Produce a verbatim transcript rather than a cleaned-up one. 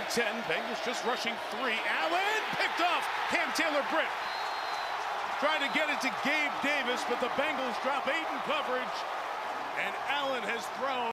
ten. Bengals just rushing three. Allen picked off. Cam Taylor-Britt trying to get it to Gabe Davis, but the Bengals drop eight in coverage, and Allen has thrown.